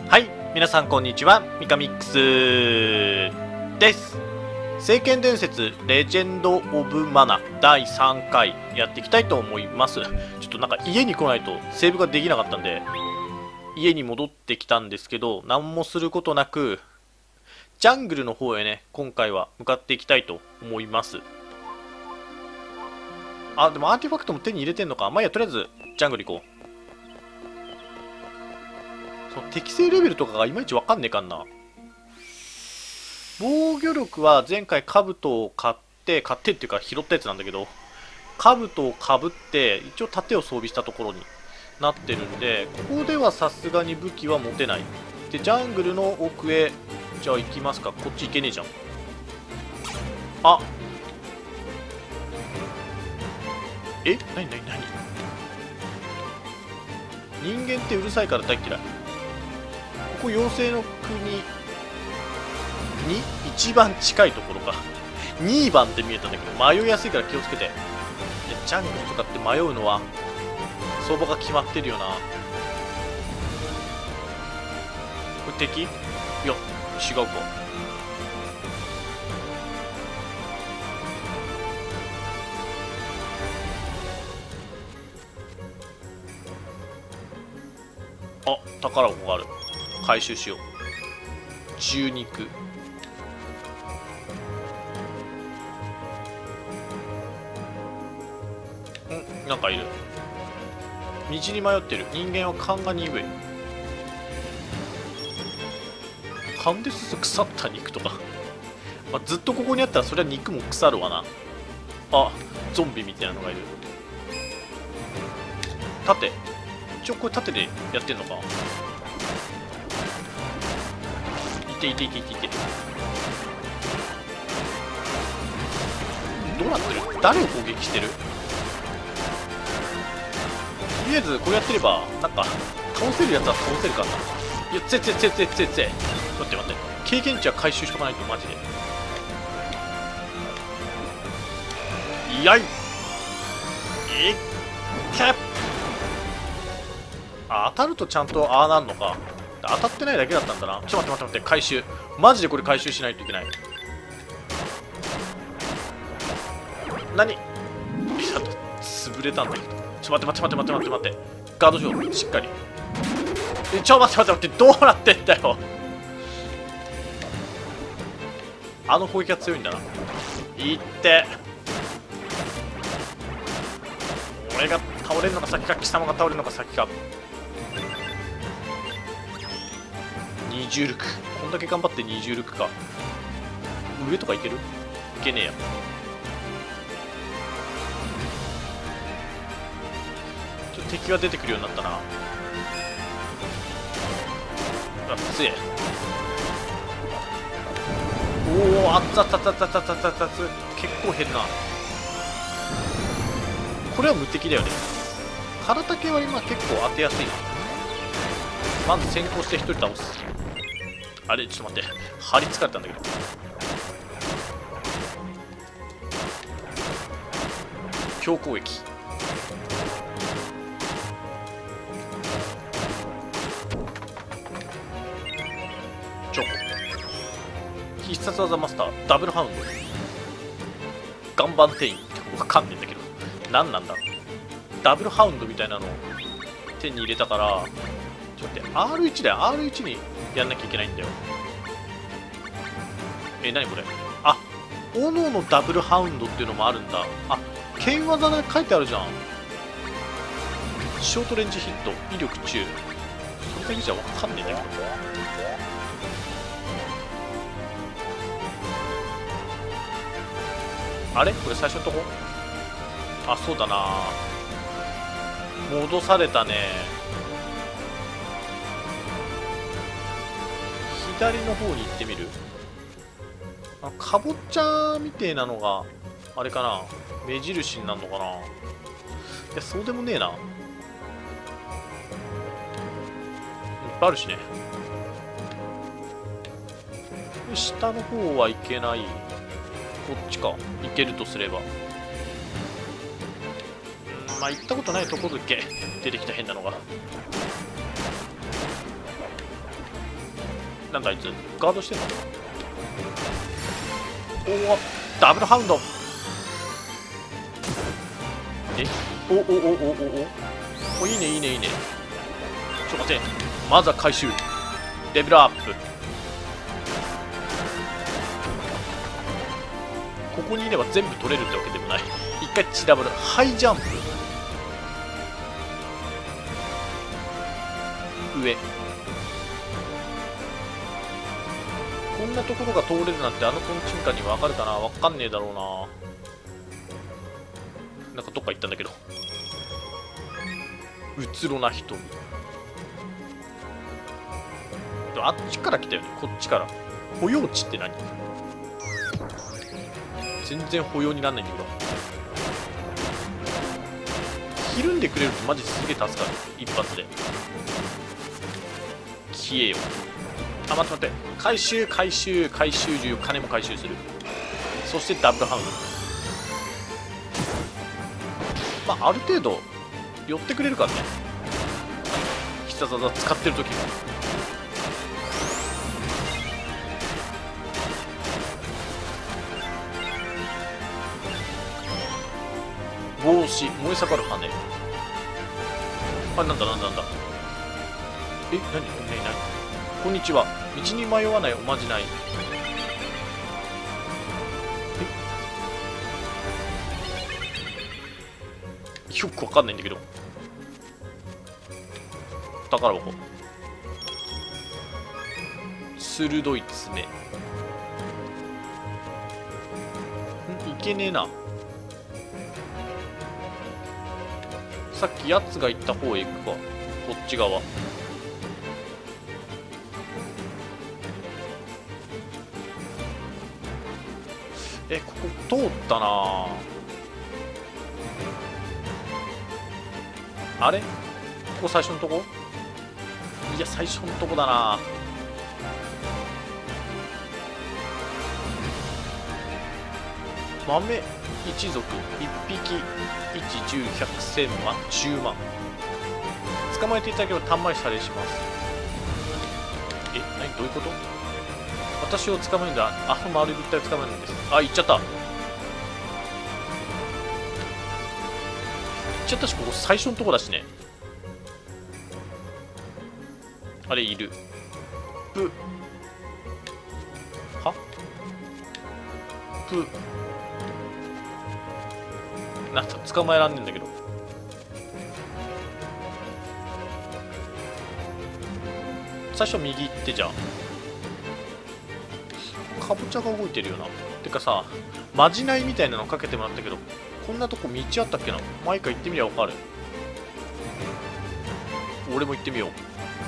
はい、皆さんこんにちは、ミカミックスです。聖剣伝説レジェンド・オブ・マナ第3回やっていきたいと思います。ちょっとなんか家に来ないとセーブができなかったんで、家に戻ってきたんですけど、何もすることなく、ジャングルの方へね、今回は向かっていきたいと思います。あ、でもアーティファクトも手に入れてんのか。まあいいや、とりあえずジャングル行こう。適正レベルとかがいまいちわかんねえかんな。防御力は前回兜を買ってっていうか拾ったやつなんだけど、兜をかぶって一応盾を装備したところになってるんで、ここではさすがに武器は持てない。でジャングルの奥へじゃあ行きますか。こっち行けねえじゃん。あ、え、なになになに、人間ってうるさいから大嫌い。ここ妖精の国に一番近いところか。2番って見えたんだけど迷いやすいから気をつけて。ジャングルとかって迷うのは相場が決まってるよな。これ敵？いや違うか。あ、宝箱がある。回収しよう。獣肉。なんかいる。道に迷ってる。人間は勘が鈍い。勘です腐った肉とかまあ、ずっとここにあったらそりゃ肉も腐るわな。あ、ゾンビみたいなのがいる。盾。一応これ盾でやってんのか。いて。どうなってる？誰を攻撃してる？とりあえずこれやってればなんか倒せるやつは倒せるかな。いや待って経験値は回収しとかないとマジで。いやい、いっけ。あ、当たるとちゃんとああなるのか。当たってないだけだったんだな。ちょっと待って回収。マジでこれ回収しないといけない。何？潰れたんだけど。ちょっと待って。ガードしよう。しっかり。ちょ、待って。どうなってんだよ。あの攻撃が強いんだな。いって。俺が倒れるのか先か、貴様が倒れるのか先か。二重ルク。こんだけ頑張って二重ルクか。上とかいける？いけねえや。ちょっと敵が出てくるようになったな。あ、強え。おお、あった。結構減るな。これは無敵だよね。体系は今結構当てやすいな。まず先行して1人倒す。あれ、ちょっと待って、張りつかれたんだけど。強攻撃。チョコ。必殺技マスターダブルハウンド。岩盤店員ってわかんねえんだけど何なんだ。ダブルハウンドみたいなのを手に入れたから、ちょっと待って、 R1 だよ。 R1 にやんなきゃいけないんだよ。何これ。あ、斧のダブルハウンドっていうのもあるんだ。あ、剣技で書いてあるじゃん。ショートレンジヒット威力中。それだけじゃわかんねえんだけど。あれこれ最初のとこ。あ、そうだな。戻されたね。左の方に行ってみる。かぼちゃみてえなのがあれかな、目印になるのかな。いや、そうでもねえな。いっぱいあるしね。下の方は行けない。こっちか。行けるとすれば。まあ行ったことないところだけ出てきた変なのが。 なんだあいつガードしてんの。おお、ダブルハウンド。おおおおおおお、いいねいいねいいね。ちょっと待って、まずは回収、レベルアップ。ここにいれば全部取れるってわけでもない。一回チラブルハイジャンプ、上、こんなところが通れるなんてあのトンチンカンにわかるかな。わかんねえだろうな。なんかどっか行ったんだけど。うつろな瞳。あっちから来たよね、こっちから。保養地って何？全然保養になんないんだけど。ひるんでくれるとマジすげえ助かる。一発で消えよ。あ、待って待って、回収回収回収中、金も回収する。そしてダブルハウンド。まあある程度寄ってくれるからね、必殺技使ってる時も。帽子、燃え盛る羽。あ、なんだなんだなんだ。え、なになになに。こんにちは。道に迷わないおまじない。え、よくわかんないんだけど。宝箱。鋭い爪。ん、いけねえな。さっきやつが行った方へ行くか。こっち側。え、ここ通ったな。あれ、ここ最初のとこ。いや、最初のとこだな。豆一族一匹1、10、100、1000万、10万。捕まえていただければたんまり謝礼します。え、何、どういうこと？私を捕まえるんだ。あの丸い物体を捕まえるんです。あ、行っちゃった。行っちゃったし、ここ最初のとこだしね。あれいる。プはプなんか捕まえらんねんだけど。最初右行って、じゃあかぼちゃが動いてるよな。てかさ、まじないみたいなのかけてもらったけど、こんなとこ道あったっけな。前から行ってみりゃ分かる。俺も行ってみよ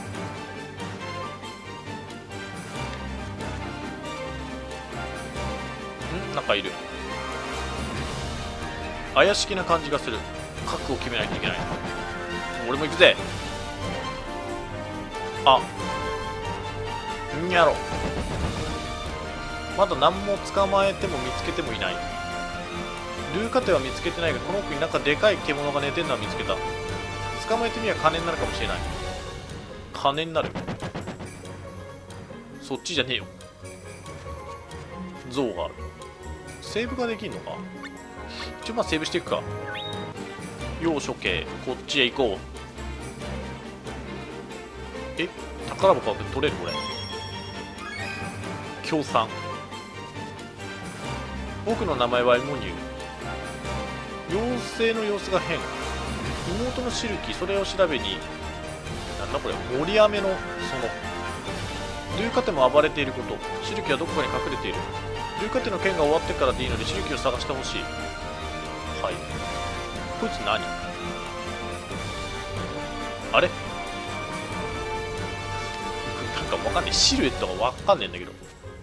う。ん、なんかいる。怪しげな感じがする。覚悟を決めないといけない。俺も行くぜ。あ、んやろ。まだ何も捕まえても見つけてもいない。ルーカテは見つけてないが、この奥になんかでかい獣が寝てるのは見つけた。捕まえてみれば金になるかもしれない。金になる。そっちじゃねえよ。像がある。セーブができんのか。一応まあセーブしていくか。要処刑、こっちへ行こう。え、宝箱取れるこれ。協賛。僕の名前はエモニュー。妖精の様子が変。妹のシルキ、それを調べに。なんだこれ、森飴のルーカテも暴れていること。シルキはどこかに隠れている。ルーカテの件が終わってからでいいのでシルキを探してほしい。はい。こいつ何？あれ？なんかわかんねえ。シルエットがわかんねえんだけど。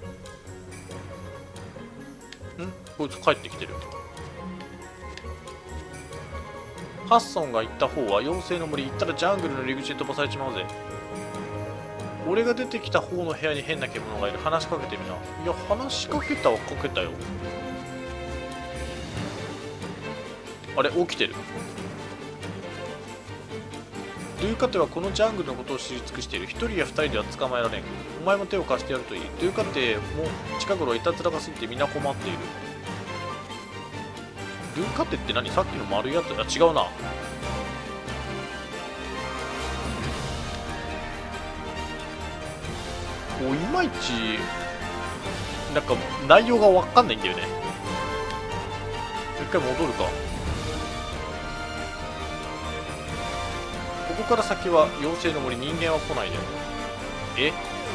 ん？こいつ帰ってきてる。ハッソンが行った方は妖精の森。行ったらジャングルの入り口へ飛ばされちまうぜ。俺が出てきた方の部屋に変な獣がいる。話しかけてみな。いや、話しかけたはかけたよ。あれ、起きてる。 ドゥーカテはこのジャングルのことを知り尽くしている。1人や2人では捕まえられん。お前も手を貸してやるといい。ドゥーカテも近頃いたずらが過ぎて皆困っている。ドゥーカテって何？さっきの丸いやつ？あ、違うな。いまいちなんか内容が分かんないんだよね。一回戻るか。ここから先は妖精の森、人間は来ないで。え、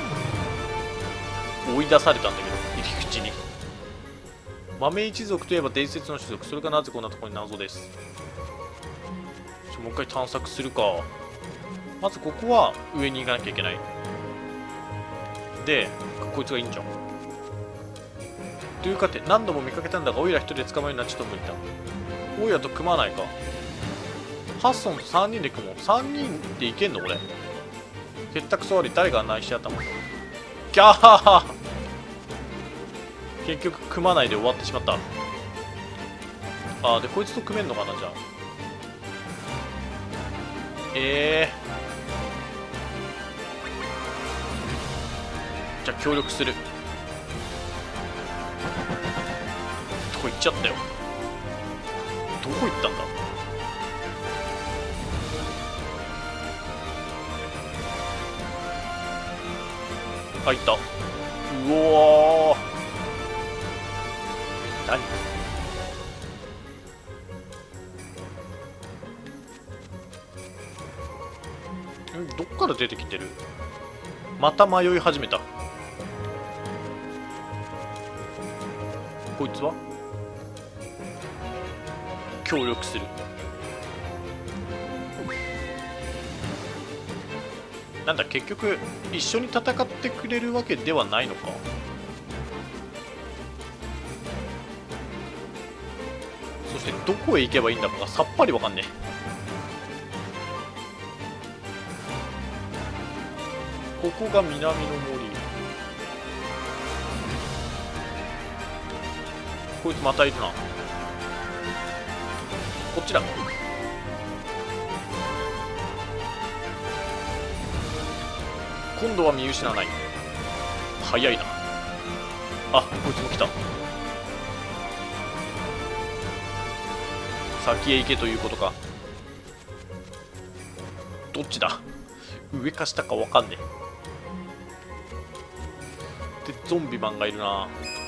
追い出されたんだけど、入り口に。豆一族といえば伝説の種族、それがなぜこんなところに謎です。もう一回探索するか。まずここは上に行かなきゃいけない。で、こいつがいいんじゃん。というかって何度も見かけたんだが、オイラ一人で捕まえるのはちょっと無理だ。オイラと組まないか。ハッソンと3人で組もう。3人でいけんの俺。結託総理誰が案内してやったの？キャーハー。結局組まないで終わってしまった。あー、でこいつと組めんのかな。じゃあじゃあ協力する。どこ行っちゃったよ。どこ行ったんだ。入った。うおー、何？どっから出てきてる？また迷い始めた。こいつは協力する。なんだ、結局一緒に戦ってくれるわけではないのか。そしてどこへ行けばいいんだかがさっぱりわかんねえ。ここが南の森。こいつまたいるな。こっちだ。今度は見失わない。早いな。あ、こいつも来た。先へ行けということか。どっちだ？上か下か分かんねえ。でゾンビマンがいるな。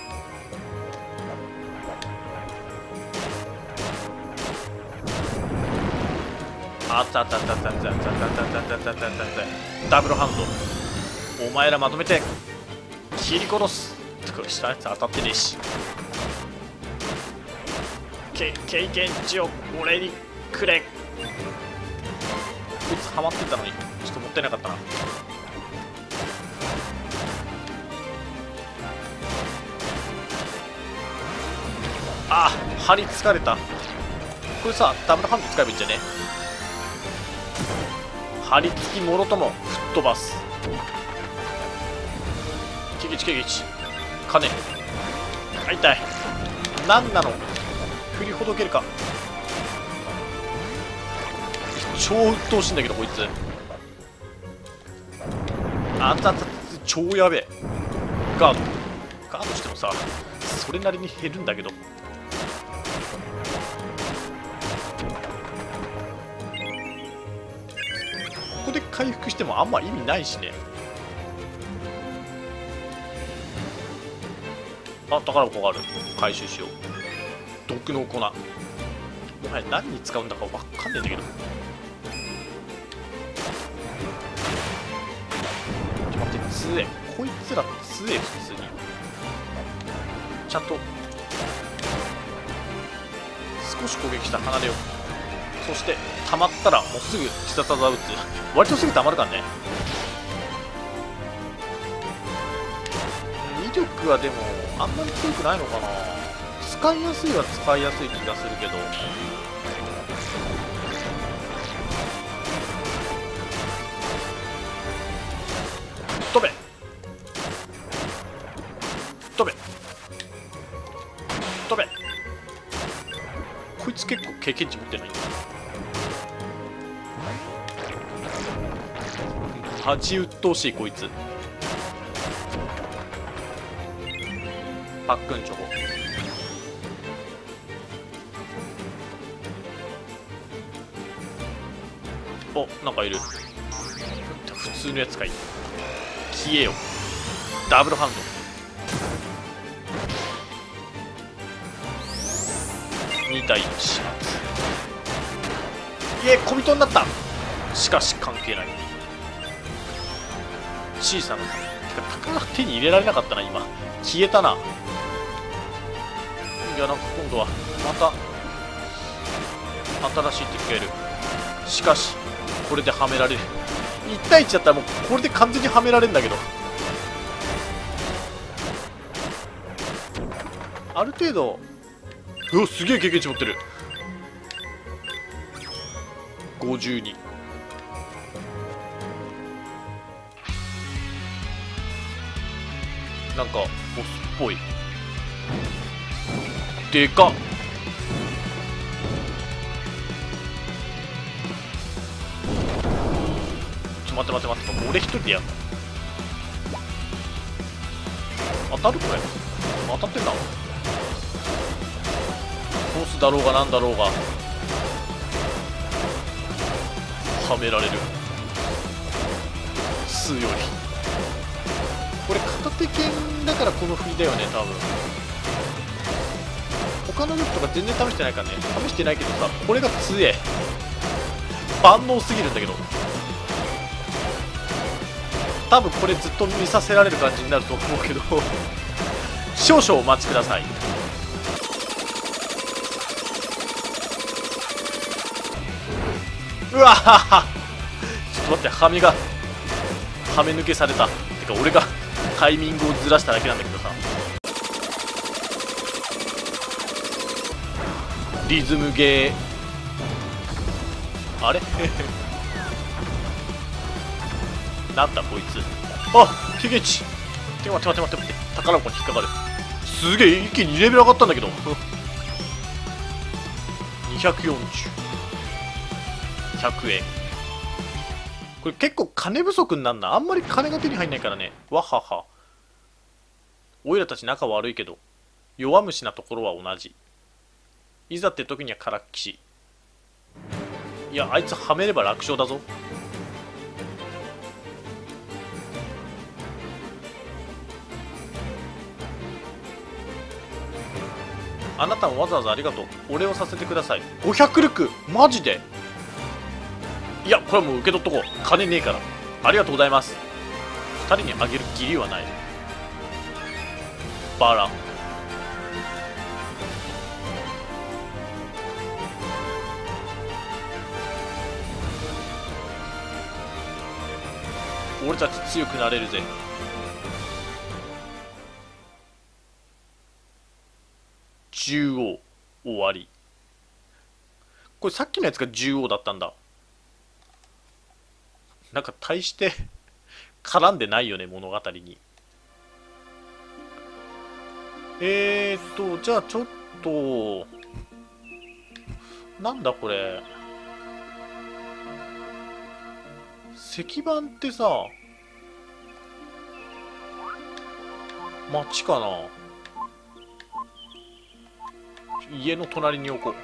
あったあったあったあったあったあったあったあったあったあった。ダブルハンド。お前らまとめて切り殺す。これ下のやつ当たってねえし。経験値を俺にくれ。こいつハマってたのにちょっともったいなかったな。あ、張りつかれた。これさ、ダブルハンド使えばいいんじゃね？張り付きもろとも吹っ飛ばす。ケゲチケゲチ金。あ、痛い。何なの？振りほどけるか。超鬱陶しいんだけどこいつ。あんた超やべえ。ガードしてもさそれなりに減るんだけど。ここで回復してもあんま意味ないしね。あ、宝箱がある。回収しよう。毒の粉。もはや何に使うんだか分かんねえんだけど。ちょっと待って、強え。こいつら強え、普通に。ちゃんと少し攻撃したら離れよう。そして溜まったらもうすぐ必殺技打つ。割とすぐ溜まるからね。威力はでもあんまり強くないのかな。使いやすいは使いやすい気がするけど。飛べ飛べ飛べ。こいつ結構経験値持ってない。 マジ鬱陶しいこいつ。パックンチョコ。お、なんかいる。普通のやつかい。消えよ。ダブルハンド。2対1。小人になった。しかし関係ない。小さな。てか宝手に入れられなかったな今。消えたな。いや、なんか今度はまた新しい敵がいる。しかしこれではめられる。1対1だったらもうこれで完全にはめられるんだけど、ある程度。うわ、すげえ経験値持ってる。52。なんかボスっぽい。でかっ。待って俺一人でやるの当たる？これ当たってんだ。ボスだろうがなんだろうがはめられる。強い。これ片手剣だからこの振りだよね多分。他の力とか全然試してないからね。試してないけどさ、これが強え。万能すぎるんだけど。多分これずっと見させられる感じになると思うけど少々お待ちください。うわはは。ちょっと待って、はめ抜けされた。てか俺がタイミングをずらしただけなんだけどさ。リズムゲーあれなんだこいつ。あ、経験値。待って宝箱に引っかかる。すげえ一気に2レベル上がったんだけど240。100円。これ結構金不足になんな。あんまり金が手に入んないからね。わはは。おいらたち仲悪いけど弱虫なところは同じ。いざって時にはからっきし。いや、あいつはめれば楽勝だぞ。あなたもわざわざありがとう。お礼をさせてください。500ルクマジで。いや、これはもう受け取っとこう。金ねえから。ありがとうございます。2人にあげる義理はない。バラ。俺たち強くなれるぜ。獣王終わり。これさっきのやつが獣王だったんだ。なんか大して絡んでないよね物語に。じゃあちょっとなんだこれ、石板ってさ町かな。家の隣に置こう。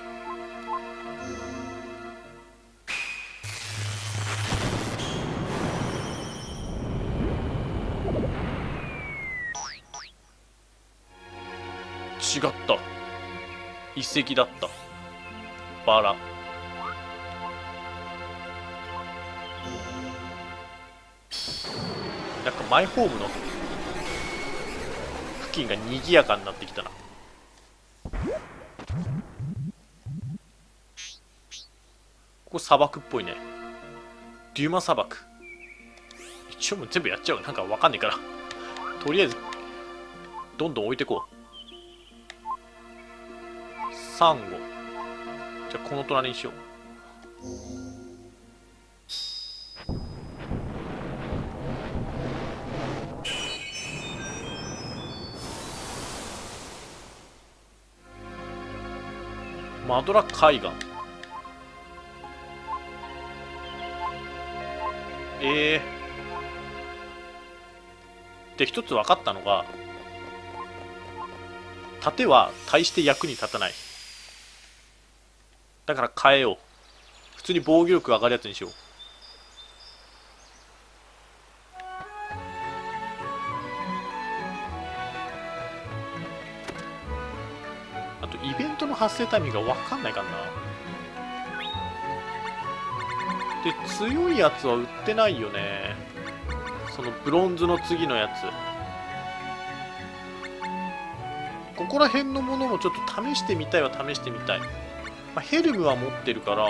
違った。遺跡だった。バラ。なんかマイホームの付近が賑やかになってきたな。ここ砂漠っぽいね。デューマ砂漠。一応もう全部やっちゃう。なんかわかんねえから。とりあえずどんどん置いてこう。サンゴ。じゃあこの隣にしよう。マドラ海岸。 で一つ分かったのが、盾は大して役に立たない。だから変えよう。普通に防御力上がるやつにしよう。あとイベントの発生タイミングが分かんないからな。で強いやつは売ってないよね。そのブロンズの次のやつ。ここら辺のものもちょっと試してみたいは試してみたい。ヘルムは持ってるから、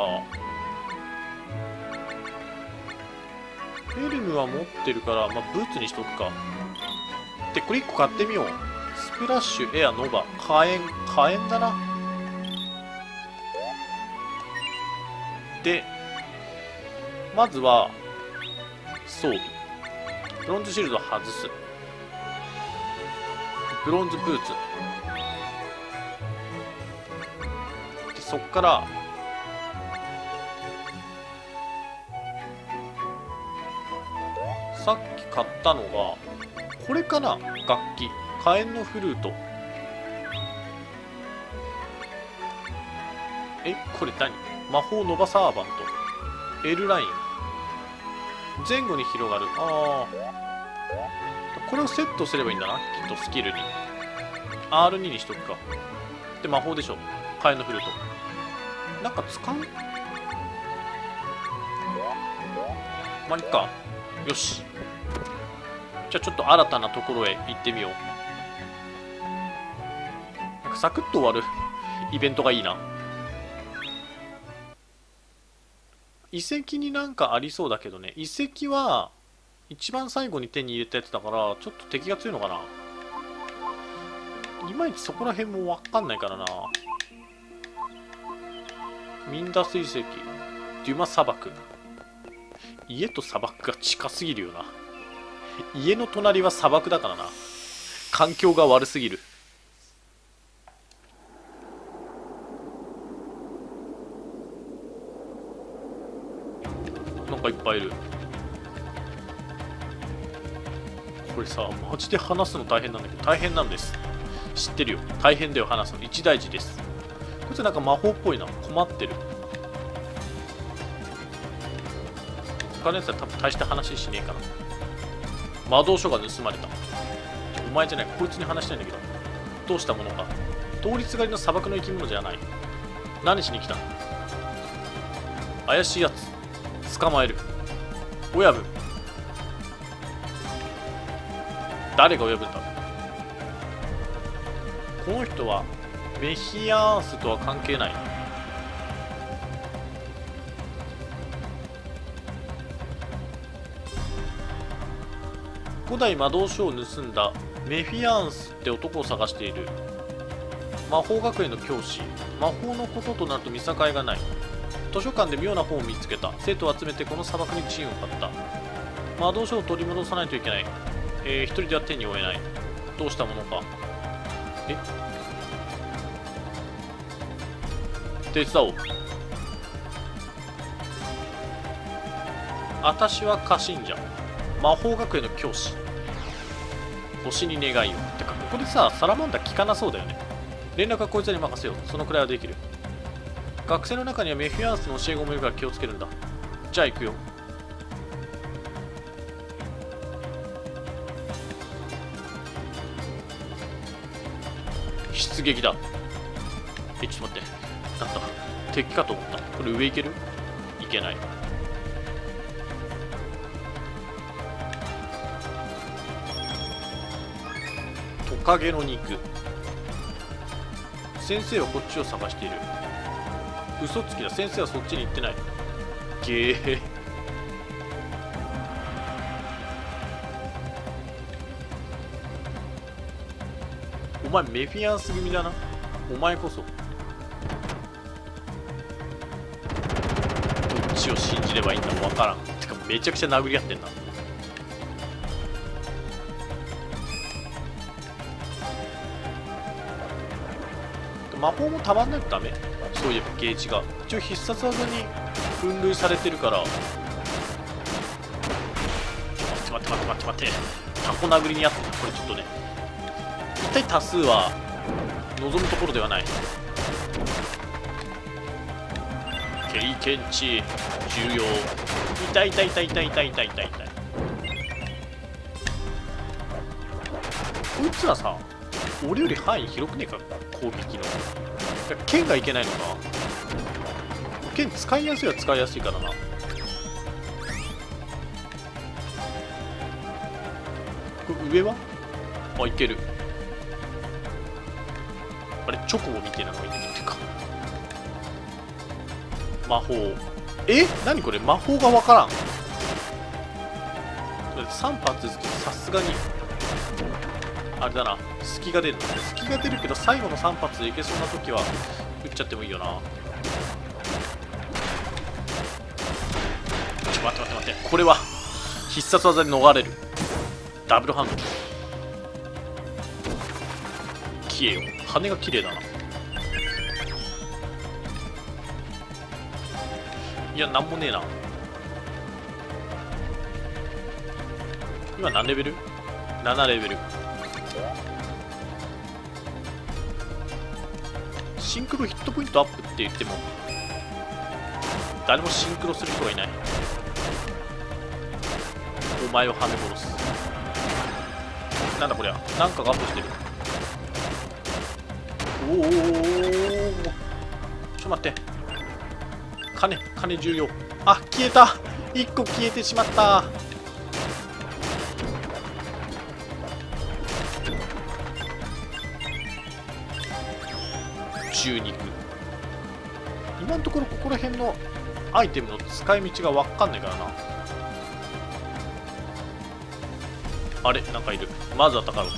ブーツにしとくか。でこれ1個買ってみよう。スプラッシュ、エア、ノバ、火炎だな。でまずは装備。ブロンズシールド外す。ブロンズブーツで、そっからさっき買ったのがこれかな。楽器、火炎のフルート。これ何？魔法ノバサーバント、 L ライン、前後に広がる。これをセットすればいいんだな、きっと。スキルに R2 にしとくか。で魔法でしょ、火炎のフルート。なんか使う？まあいっか。よし、じゃあちょっと新たなところへ行ってみよう。なんかサクッと終わるイベントがいいな。遺跡になんかありそうだけどね。遺跡は一番最後に手に入れたやつだから、ちょっと敵が強いのかな。いまいちそこら辺もわかんないからな。ミンダス遺跡、デュマ砂漠。家と砂漠が近すぎるよな。家の隣は砂漠だからな。環境が悪すぎる。なんかいっぱいいる。これさ、マジで話すの大変なんだけど、大変なんです。知ってるよ。大変だよ、話すの。一大事です。こいつなんか魔法っぽいな。困ってる。他のやつは多分大して話しねえかな。魔導書が盗まれた。お前じゃない、こいつに話したいんだけど。どうしたものか。通りすがりの砂漠の生き物じゃない。何しに来たの？怪しいやつ捕まえる。親分。誰が親分だ？この人はメヒアースとは関係ない。古代魔導書を盗んだメフィアンスって男を探している。魔法学園の教師。魔法のこととなると見境がない。図書館で妙な本を見つけた。生徒を集めてこの砂漠に陣を張った。魔導書を取り戻さないといけない。一人では手に負えない。どうしたものか。手伝おう。私は家信者。魔法学園の教師。星に願いを。てかここでさ、サラマンダ効かなそうだよね。連絡はこいつに任せよう。そのくらいはできる。学生の中にはメフィアンスの教え子もいるから気をつけるんだ。じゃあ行くよ。出撃だ。ちょっと待って。なんだ、敵かと思った。これ上行ける？行けない。トカゲの肉。先生はこっちを探している。嘘つきだ。先生はそっちに行ってない。ゲー。お前メフィアンス組だな。お前こそ。どっちを信じればいいんだもわからん。てかめちゃくちゃ殴り合ってんな。魔法もたまんないとダメ。そういえばゲージが一応必殺技に分類されてるから。待って待って待って。タコ殴りにあって、これちょっとね、一体多数は望むところではない。経験値重要。痛い。こいつらさ、俺より範囲広くねえか、攻撃の。剣がいけないのか。剣使いやすいは使いやすいからな。これ上はあ、いける。あれ、チョコボみたいなのがいてるか。魔法。何これ、魔法がわからん。3発撃つとさすがにあれだな、隙が出る。隙が出るけど最後の3発でいけそうな時は撃っちゃってもいいよな。待って。これは必殺技で逃れる。ダブルハンド。消えよ。羽が綺麗だな。いや、なんもねえな。今何レベル ?7 レベル。シンクロヒットポイントアップって言っても誰もシンクロする人がいない。お前をはめ殺す。なんだこりゃ、なんかがアップしてる。おお、ちょっと待って。金重要。あ、消えた。1個消えてしまった。中肉。今のところここら辺のアイテムの使い道が分かんないからな。あれ、なんかいる。まずは宝箱。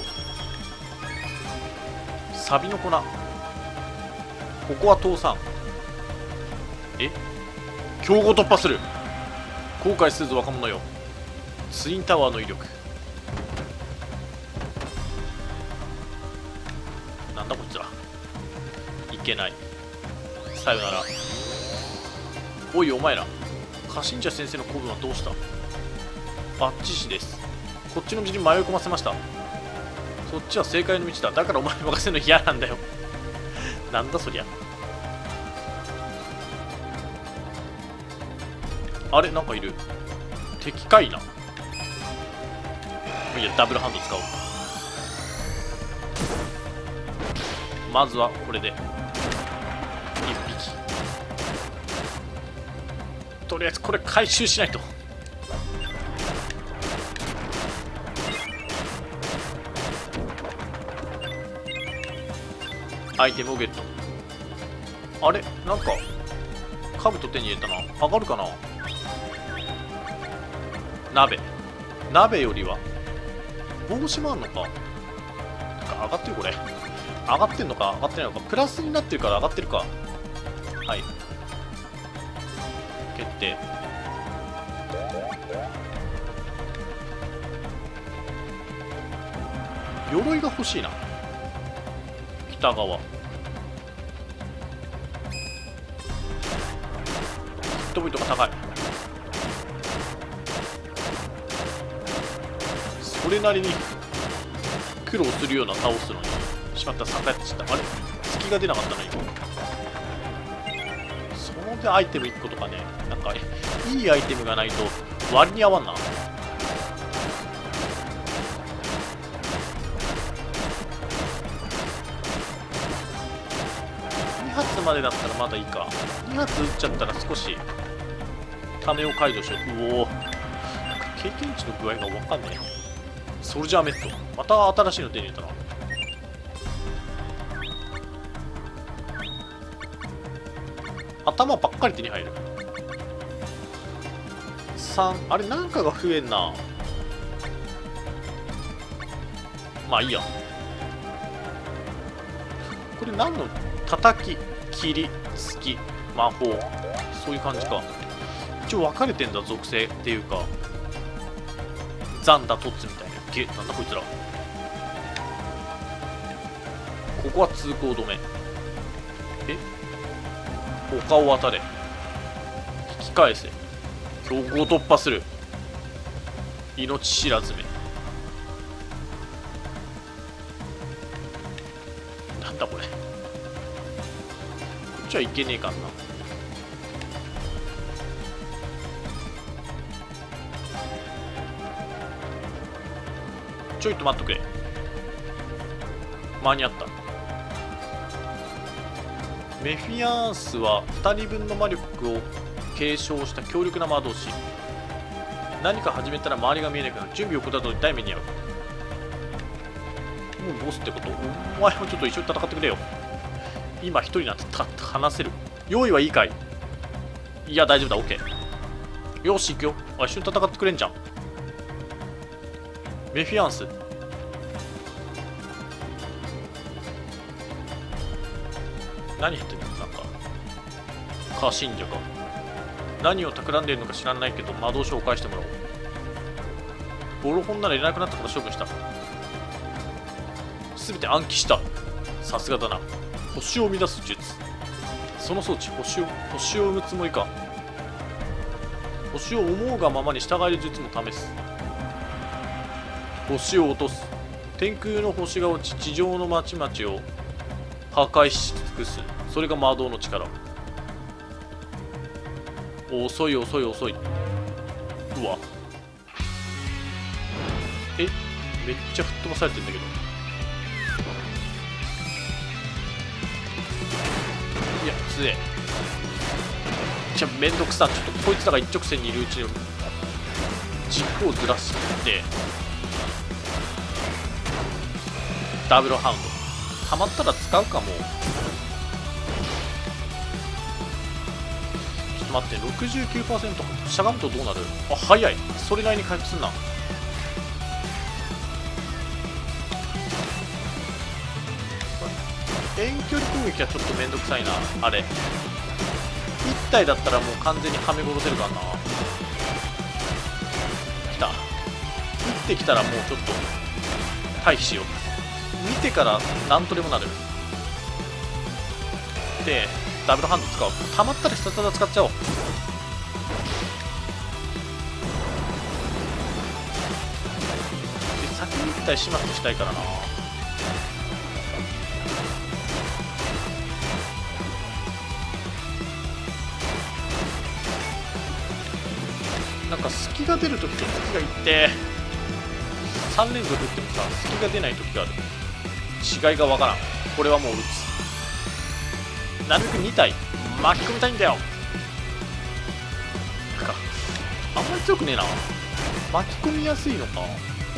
サビの粉。ここは倒産。強豪突破する。後悔せず若者よ。ツインタワーの威力。なんだこいつら。いけない。さよなら。おいお前ら、家臣者先生の子分はどうした。バッチシです。こっちの道に迷い込ませました。そっちは正解の道だ。だからお前に任せるの嫌なんだよ。なんだそりゃ。あれ、なんかいる。敵かいな。いや、ダブルハンド使おう。まずはこれで1匹。とりあえずこれ回収しないと。アイテムをゲット。あれ、なんか兜手に入れたな。上がるかな。鍋よりは帽子もあんのか。なんか上がってる。これ上がってんのか上がってないのか。プラスになってるから上がってるか。はい、決定。鎧が欲しいな。北側。ヒットポイントが高い。それなりに苦労するような倒すのに。しまった、3回やってしまった。あれ、隙が出なかったの今。そのでアイテム1個とかね、なんかいいアイテムがないと割に合わんな。2発までだったらまだいいか。2発撃っちゃったら少し種を解除しよう。うおー、経験値の具合が分かんねえ。ソルジャーメット、また新しいの手に入れたな。頭ばっかり手に入る。3、あれなんかが増えんな。まあいいや。これ何の叩き、切り、突き、魔法、そういう感じか。一応分かれてんだ、属性っていうか。ザンダトッツみたいな。なんだこいつら。ここは通行止め。丘を渡れ。引き返せ。強行突破する。 命知らずめ。なんだこれ。こっちはいけねえかんな。ちょいと待っとくれ。間に合った。メフィアンスは2人分の魔力を継承した強力な魔導士。何か始めたら周りが見えなくなる。準備を怠ると痛い目に遭う。もうボスってこと？お前もちょっと一緒に戦ってくれよ。今一人なんて話せる。用意はいいかい？いや大丈夫だ。 OK。 よし行くよ。一緒に戦ってくれんじゃん。メフィアンス、何やってんの？なんか家臣者か。何を企んでいるのか知らないけど魔導書を返してもらおう。ボロ本ならいらなくなったから処分した。すべて暗記した。さすがだな。星を乱す術。その装置、星を生むつもりか。星を思うがままに従える術も試す。星を落とす。天空の星が落ち、地上の町々を破壊し尽くす。それが魔導の力。遅い遅い遅い。うわ、めっちゃ吹っ飛ばされてんだけど。いや強え。じゃあめんどくさ。ちょっとこいつらが一直線にいるうちに軸をずらしてダブルハウンド。たまったら使うかも。ちょっと待って、 69% しゃがむとどうなる？あ、早い。それなりに回復すんな。遠距離攻撃はちょっとめんどくさいな。あれ1体だったらもう完全にはめ殺せるからな。来た。撃ってきたらもうちょっと回避しよう。見てからなんとでもなる。でダブルハンド使おう。たまったらひたすら使っちゃおう。で先に1体始末したいからな。なんか隙が出るときと隙がいって3連続打ってもさ隙が出ないときがある。違いがわからん。これはもう打つ。なるべく2体巻き込みたいんだよ。なんかあんまり強くねえな。巻き込みやすいのか。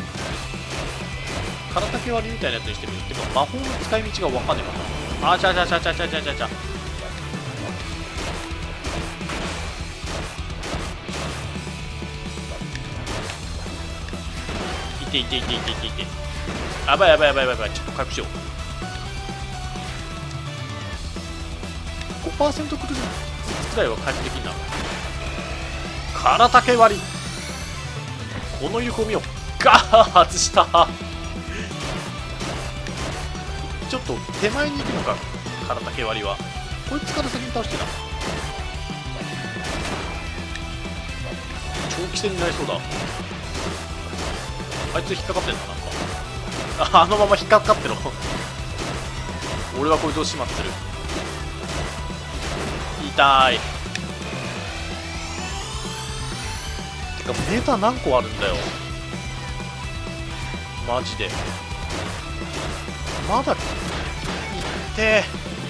空竹割りみたいなやつにしてみる。てか魔法の使い道がわかんねえかな。あちゃちゃちゃちゃちゃちゃちゃちゃ。いていていていていていて。やばいやばいやばいやばい。ちょっと回復しよう。5% くらいは回復できんな。空竹割り。この有効見よ。ガー外した。ちょっと手前に行くのか。空竹割りはこいつから先に倒してな。長期戦になりそうだ。あいつ引っかかってんの。なんかあのまま引っかかってろ。俺はこいつを始末する。痛い。てかメーター何個あるんだよマジで。まだいって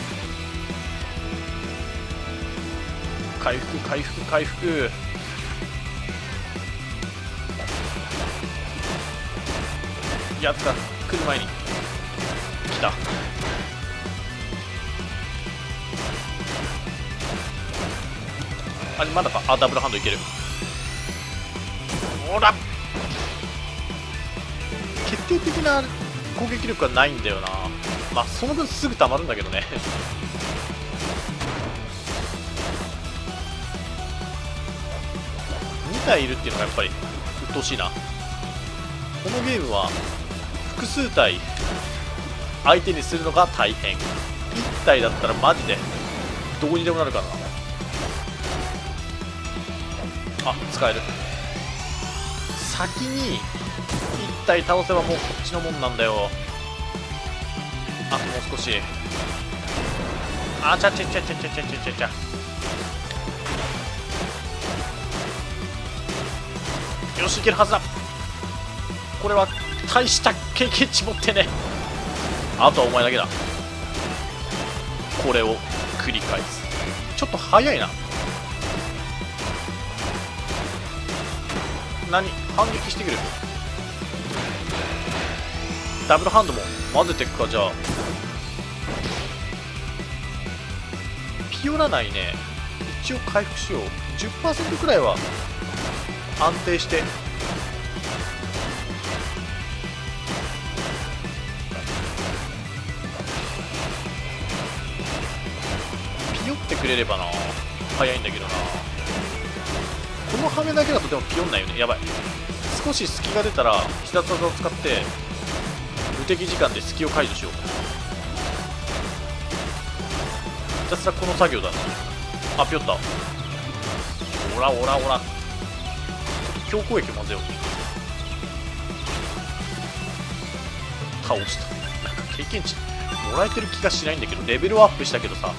回復回復回復。やつが来る前に来た。あれまだか。あ、ダブルハンドいける。ほら決定的な攻撃力はないんだよな。まあその分すぐ溜まるんだけどね2体いるっていうのがやっぱり鬱陶しいな。このゲームは複数体相手にするのが大変。1体だったらマジでどうにでもなるからな。あ、使える。 先に1体倒せばもうこっちのもんなんだよ。あともう少し。あちゃちゃちゃちゃちゃちゃちゃちゃちゃ。よしいけるはずだ。これは大した経験値持ってね。あとはお前だけだ。これを繰り返す。ちょっと早いな。何反撃してくる。ダブルハンドも混ぜていくか。じゃあピオラないね。一応回復しよう。 10% くらいは安定して。ピヨってくれればな。早いんだけどな。この羽目だけだとでもピヨんないよね。やばい。少し隙が出たら必殺技を使って無敵時間で隙を解除しよう。ひたすらこの作業だな。あ、ピヨった。オラオラオラ。強攻撃を混ぜよう。倒した。なんか経験値もらえてる気がしないんだけど、レベルアップしたけどさ。だ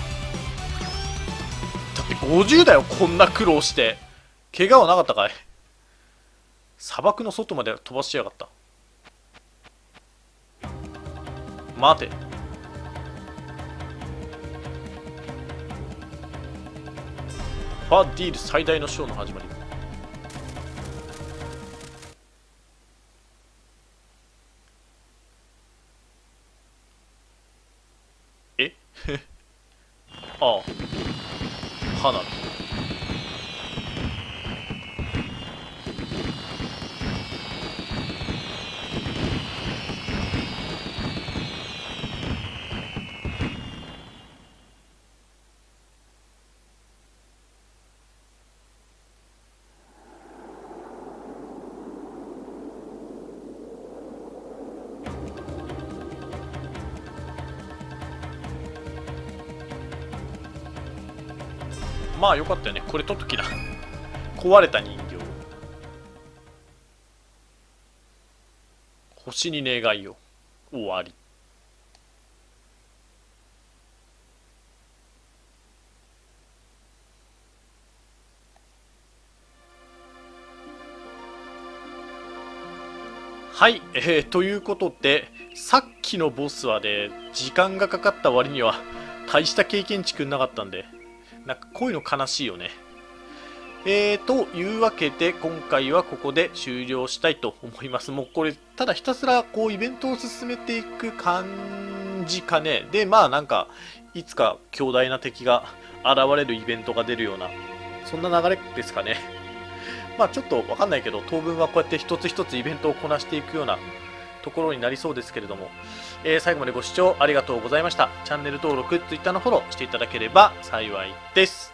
って50だよ、こんな苦労して。怪我はなかったかい。砂漠の外まで飛ばしやがった。待て。ファ・ディール最大のショーの始まり。えああ、花火。まあよかったよね。これ取っときな。壊れた人形。星に願いを。終わり。はい、ということで、さっきのボスはね、時間がかかった割には大した経験値くんなかったんで、なんかこういうの悲しいよね。というわけで今回はここで終了したいと思います。もうこれただひたすらこうイベントを進めていく感じかね。でまあなんかいつか強大な敵が現れるイベントが出るようなそんな流れですかね。まあちょっとわかんないけど当分はこうやって一つ一つイベントをこなしていくようなところになりそうですけれども、最後までご視聴ありがとうございました。チャンネル登録、Twitter のフォローしていただければ幸いです。